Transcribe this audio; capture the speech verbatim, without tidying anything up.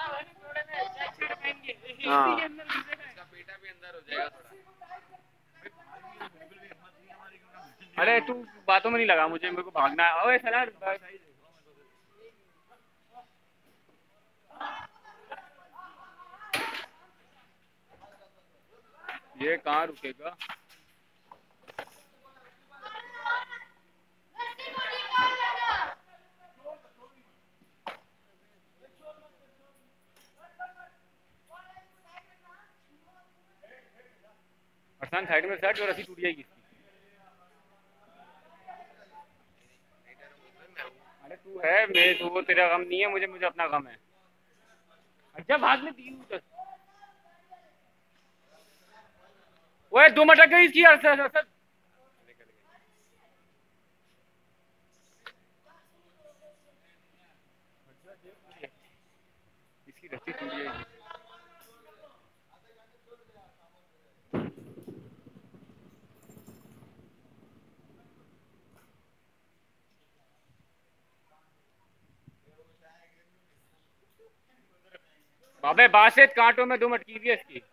हाँ इसका पेटा भी अंदर हो जाएगा थोड़ा। अरे तू बातों में नहीं लगा, मुझे मेरे को भागना है। ओए साला ये कहाँ रुकेगा? अरसान साइड में सेट, और रस्सी टूट जाएगी इसकी। अरे तू है, मैं तो वो तेरा गम नहीं है, मुझे मुझे अपना गम है। अच्छा भाग में दी उधर। ओए दो मटक गई इसकी अरसान। इसकी रस्सी टूट जाएगी। अबे बासित कांटों में दो मटकी हुई है इसकी।